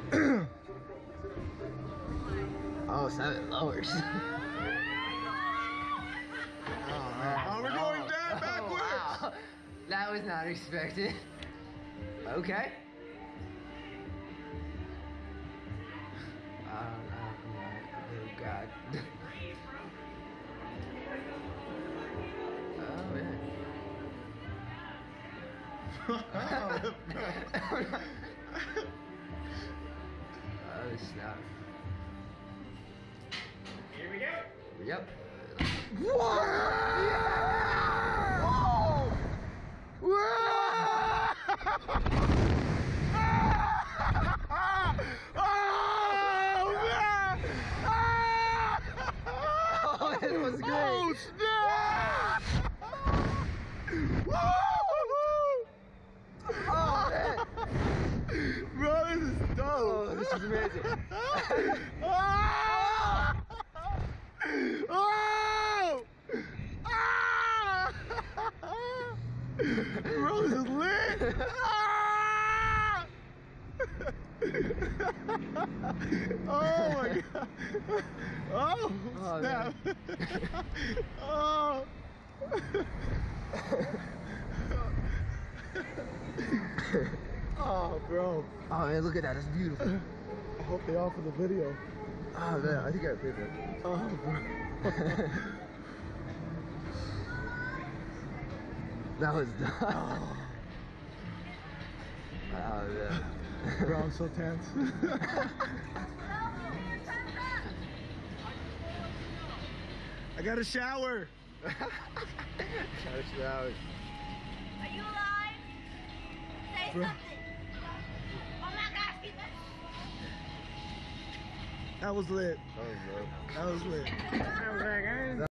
Oh, 7 lowers. Oh, we're going down backwards. Wow. That was not expected. Okay. Oh God. Oh man. Oh snap. Here we go. Yep. Whoa! Whoa! Oh, it was great. Oh, snap! Oh man. Bro, this is dope. Oh, this is amazing. Oh! Oh! Ah! Bro, this is lit! Ah! Oh my god! Oh, snap! Oh! Oh, bro! Oh man, look at that. That's beautiful. I hope they offer the video. Oh man, I think I paid for it. Oh, bro! That was done. Oh man. Bro, I'm so tense. I got a shower. Shower. Are you alive? Say Bro. something. Oh my gosh, keep it. That was lit. That was dope. That was lit.